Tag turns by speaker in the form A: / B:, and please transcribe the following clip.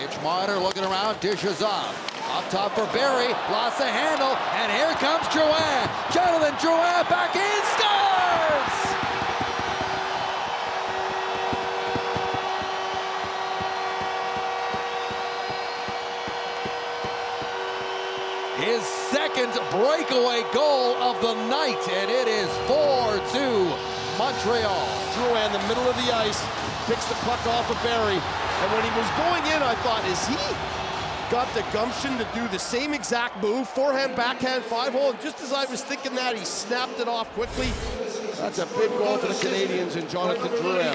A: Mitch Marner looking around, dishes off. Up top for Barry, lost the handle, and here comes Drouin. Jonathan Drouin back in, scores! His second breakaway goal of the night, and it is 4-2 Montreal.
B: Drouin in the middle of the ice, picks the puck off of Barry, and when he was going in, I thought, is he got the gumption to do the same exact move, forehand, backhand, 5-hole, and just as I was thinking that, he snapped it off quickly. That's a big goal for the Canadians and Jonathan Drouin.